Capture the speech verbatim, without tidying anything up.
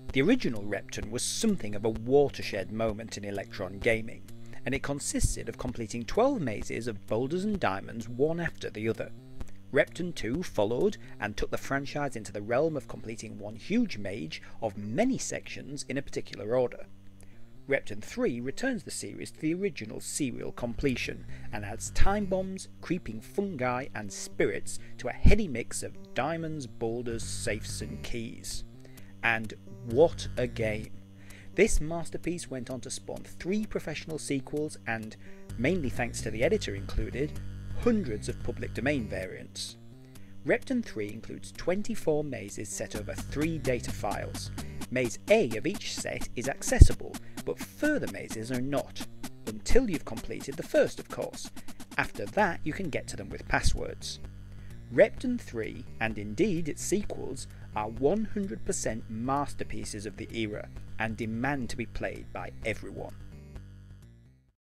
The original Repton was something of a watershed moment in Electron gaming, and it consisted of completing twelve mazes of boulders and diamonds one after the other. Repton two followed and took the franchise into the realm of completing one huge maze of many sections in a particular order. Repton three returns the series to the original serial completion and adds time bombs, creeping fungi and spirits to a heady mix of diamonds, boulders, safes and keys. And what a game! This masterpiece went on to spawn three professional sequels and, mainly thanks to the editor included, hundreds of public domain variants. Repton three includes twenty-four mazes set over three data files. Maze A of each set is accessible, but further mazes are not, until you've completed the first of course. After that you can get to them with passwords. Repton three, and indeed its sequels, are one hundred percent masterpieces of the era and demand to be played by everyone.